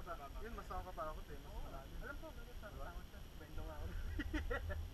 Yun, mas nakakatakot eh. Mas malalim. Alam ko, ganyan sa Diba? takot siya. Bendo nga ako.